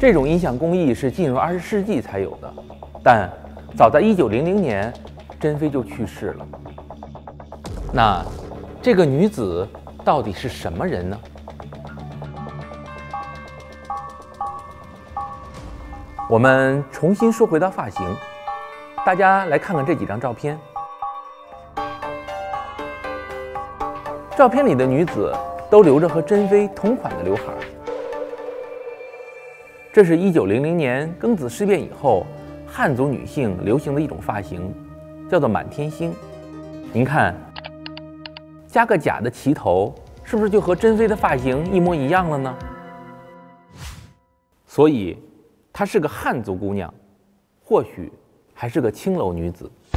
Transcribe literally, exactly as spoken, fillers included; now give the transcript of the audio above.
这种音响工艺是进入二十世纪才有的，但早在一九零零年，珍妃就去世了。那这个女子到底是什么人呢？我们重新说回到发型，大家来看看这几张照片。照片里的女子都留着和珍妃同款的刘海。这是一九零零年庚子事变以后，汉族女性流行的一种发型，叫做满天星。您看，加个假的齐头，是不是就和珍妃的发型一模一样了呢？所以，她是个汉族姑娘，或许还是个青楼女子。